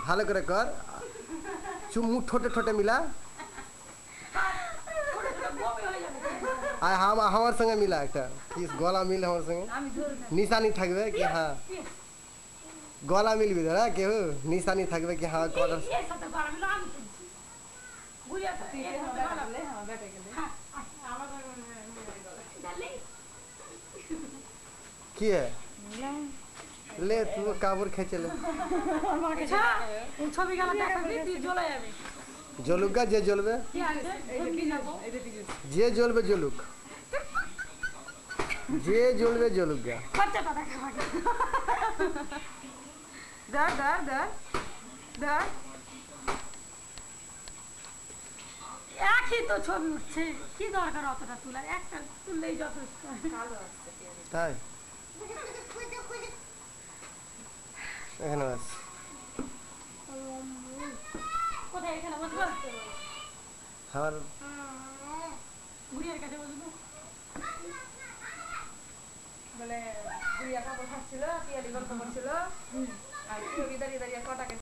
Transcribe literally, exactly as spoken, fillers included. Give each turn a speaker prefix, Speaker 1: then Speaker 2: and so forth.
Speaker 1: ভালো করে কর চুমু ঠোঁটে ঠোঁটে মিলা আর হাম আমার সঙ্গে মিলা একটা কি গলা মিল আমার সঙ্গে নিশানি থাকবে কি হ্যাঁ গলা মিলবি দাদা কেউ নিশানি থাকবে কি হ্যাঁ কটা কি ले तू काबुर खेचे ले
Speaker 2: ছবি গেল দেখাবি তুই জ্বলে যাবে
Speaker 1: জ্বলুক যে জ্বলবে যে জ্বলবে জ্বলুক যে জ্বলবে জ্বলুক গা
Speaker 2: খরচাটা দেখাবো ধর ধর ধর ধর একই তো ছবি উঠছে কি দরকার অতটা তোলার একটা তুললেই যথেষ্ট
Speaker 1: তাই এখানে বাস
Speaker 2: কোথায় এখানে বসবো
Speaker 1: আমার
Speaker 2: বুড়িয়ার কাছে বসবো
Speaker 3: বলে বুড়িয়া কাপড় খাচ্ছিল টিয়ালি গল্প করছিল আর দাঁড়িয়ে দাঁড়িয়ে কটাকে